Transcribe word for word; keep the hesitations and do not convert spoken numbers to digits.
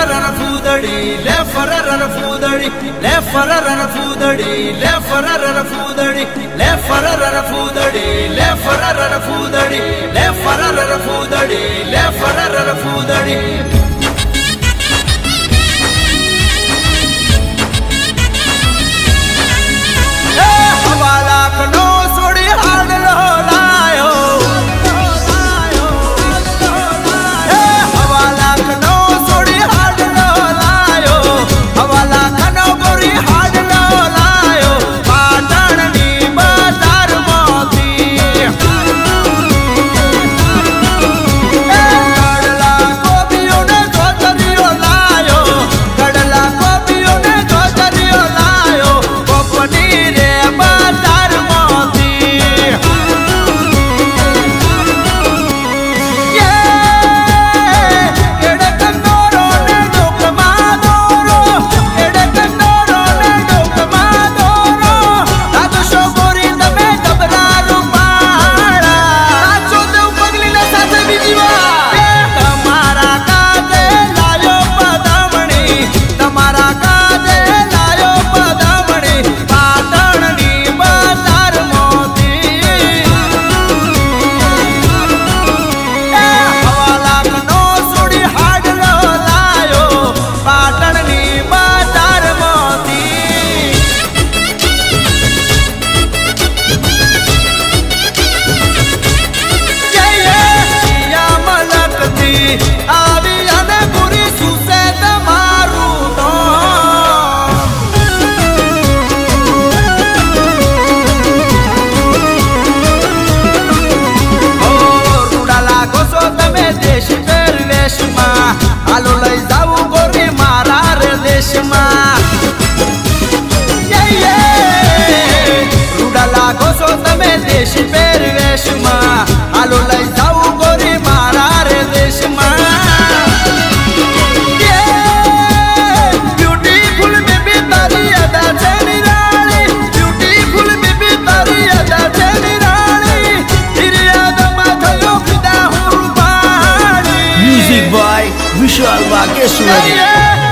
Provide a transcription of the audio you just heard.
फररन फूदड़ी ले फररन फूदड़ी ले फररन फूदड़ी ले फररन फूदड़ी ले फररन फूदड़ी ले फररन फूदड़ी ले फररन फूदड़ी ले फररन फूदड़ी हवाला कनो सोड़ी हाड लो लायो हवाला कनो सोड़ी हाड लो लायो हवाला कनो गोरी हाड लो लायो पाटण नी बाजार मोती कडला गोबियो ने गोजरियो लायो कडला गोबियो ने गोजरियो लायो गोपनी रे देश पेरवेश में आलो लई जाऊ गोरी मारा रे देश में ब्यूटीफुल बेबी तारी अदा छे निराली ब्यूटीफुल बेबी तारी अदा छे निराली तेरी याद में थयो फिदा हूं रूपाली म्यूजिक बाय विशाल वागेश्वरी।